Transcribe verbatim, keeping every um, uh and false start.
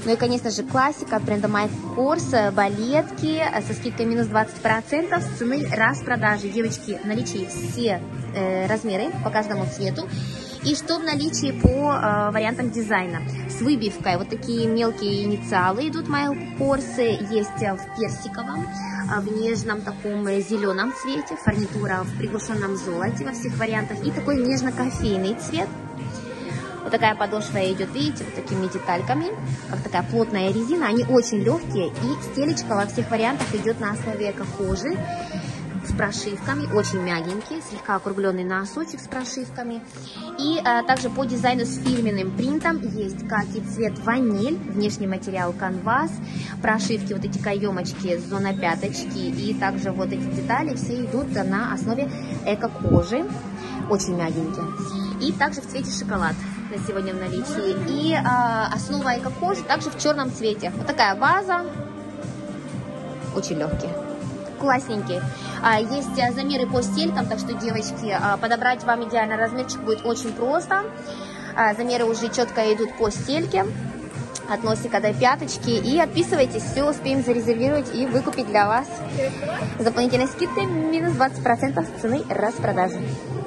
Ну и, конечно же, классика от бренда My Kors, балетки со скидкой минус двадцать процентов с цены распродажи. Девочки, в наличии все э, размеры по каждому цвету. И что в наличии по э, вариантам дизайна? С выбивкой. Вот такие мелкие инициалы идут My Kors. Есть в персиковом, в нежном таком зеленом цвете. Фурнитура в приглушенном золоте во всех вариантах. И такой нежно-кофейный цвет. Вот такая подошва идет, видите, вот такими детальками, как такая плотная резина. Они очень легкие, и стелечка во всех вариантах идет на основе эко-кожи с прошивками, очень мягенький, слегка округленный носочек с прошивками. И а, также по дизайну с фирменным принтом есть хаки цвет ваниль, внешний материал канвас, прошивки, вот эти каемочки, зона пяточки, и также вот эти детали все идут на основе эко-кожи, очень мягенькие. И также в цвете шоколад на сегодня в наличии. И а, основа эко-кожи также в черном цвете. Вот такая база, очень легкие, классненькие. А, есть замеры по стелькам, так что, девочки, а, подобрать вам идеальный размерчик будет очень просто. А, замеры уже четко идут по стельке, от носика до пяточки. И отписывайтесь, все успеем зарезервировать и выкупить для вас. С дополнительной скидкой минус двадцать процентов с цены распродажи.